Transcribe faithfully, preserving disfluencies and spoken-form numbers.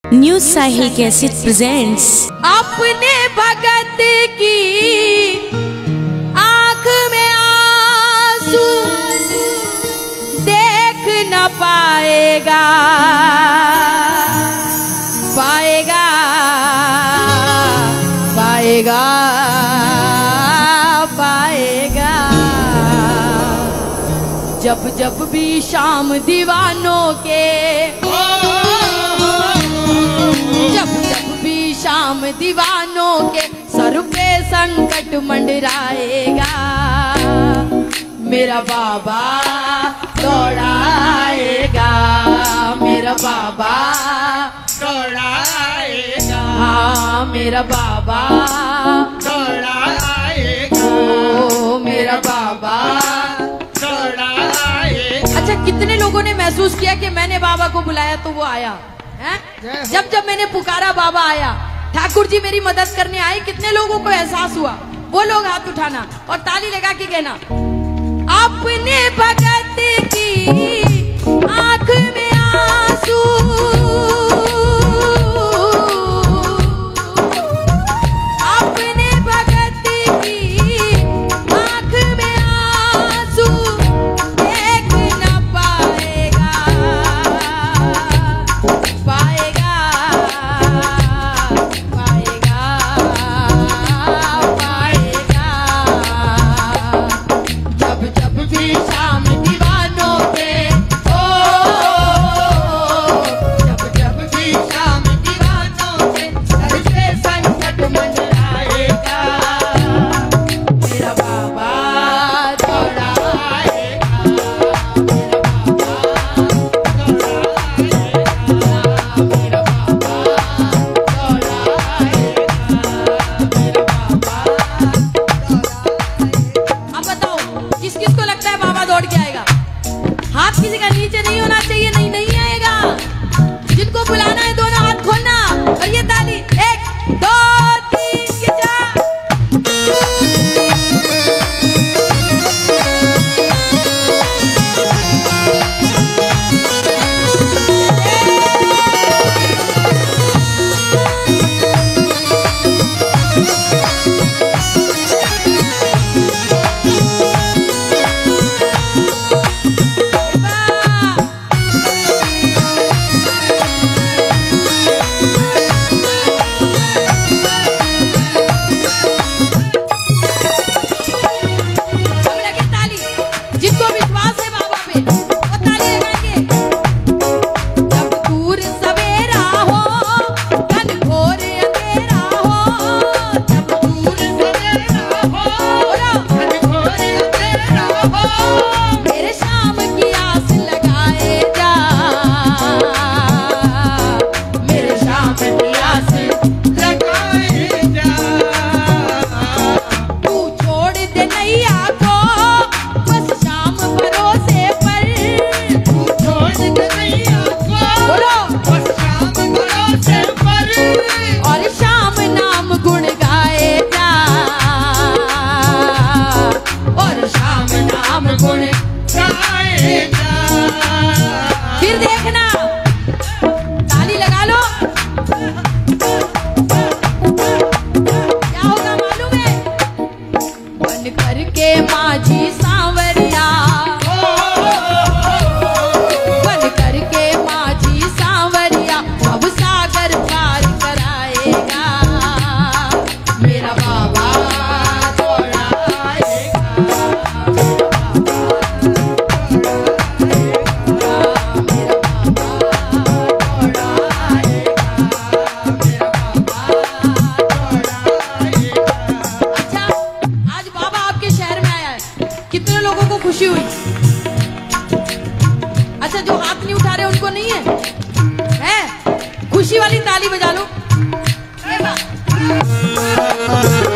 New साहिल cassette presents. अपने भगत की आंख में आंसू देख न पाएगा पाएगा पाएगा पाएगा जब जब भी शाम दीवानों के जब जब भी शाम दीवानों के सर पे संकट मंडराएगा मेरा बाबा दौड़ाएगा मेरा बाबा दौड़ाएगा हाँ मेरा बाबा दौड़ाएगा ओ मेरा बाबा दौड़ाएगा। अच्छा, कितने लोगों ने महसूस किया कि मैंने बाबा को बुलाया तो वो आया है? जब जब मैंने पुकारा बाबा आया, ठाकुर जी मेरी मदद करने आए। कितने लोगों को एहसास हुआ? वो लोग हाथ उठाना और ताली लगा के कहना, अपने भगत की आंख में आंसू अपने भगत की आंख में आंसू देख न पाएगा पाएगा पाएगा पाएगा जब जब भी शाम दीवानों के ओ जब जब भी शाम दीवानों के सर पे संकट मंडराएगा मेरा बाबा दौड़ाएगा मेरा बाबा मेरा बाबा दौड़ाएगा मेरा बाबा। अब बताओ किस किस को लगता है बाबा दौड़ के आएगा? हाथ किसी का नीचे नहीं होना चाहिए। नहीं नहीं आएगा। जिनको बुलाना है दोनों हाथ खोलना और ये ताली एक दो तीन की चार। अब लगे ताली। जिनको विश्वास है बाबा पे वो ताली लगाएंगे। जब दूर सवेरा हो घनघोर अंधेरा हो जब दूर सवेरा हो घनघोर अंधेरा हो मेरे शाम की आस लगाए जा मेरे शाम की आस लगाए जा। तू छोड़ दे नैया को बस शाम भरोसे पर तू छोड़ दे नैया को बोलो बस शाम भरोसे पर और शाम नाम गुण गाए जा और शाम नाम गुण गाए जा। फिर देखना ताली लगा लो। क्या होगा मालूम है? बन करके माझी सांवरिया बन करके माझी सांवरिया अब सागर पार कराएगा मेरा बाबा दौड़ाएगा मेरा बाबा मेरा बाबा दौड़ाएगा मेरा बाबा दौड़ाएगा। अच्छा, आज बाबा आपके शहर में आया है। कितने लोगों को खुशी हुई? अच्छा, जो हाथ नहीं उठा रहे उनको नहीं है? है? खुशी वाली ताली बजा लो। अरे वाह।